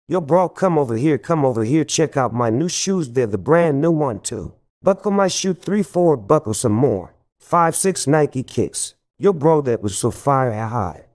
Yo, bro, come over here, check out my new shoes, they're the brand new one too. Buckle my shoe 3-4, buckle some more. 5-6 Nike kicks. Yo, bro, that was so fire high.